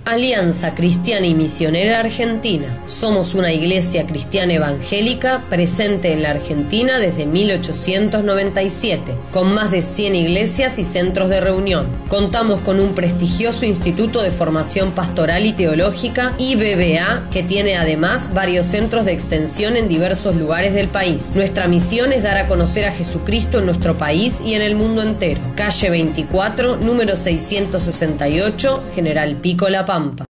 Alianza Cristiana y Misionera Argentina. Somos una iglesia cristiana evangélica presente en la Argentina desde 1897, con más de 100 iglesias y centros de reunión. Contamos con un prestigioso Instituto de Formación Pastoral y Teológica, IBBA, que tiene además varios centros de extensión en diversos lugares del país. Nuestra misión es dar a conocer a Jesucristo en nuestro país y en el mundo entero. Calle 24, número 668, General Pico, La Pampa.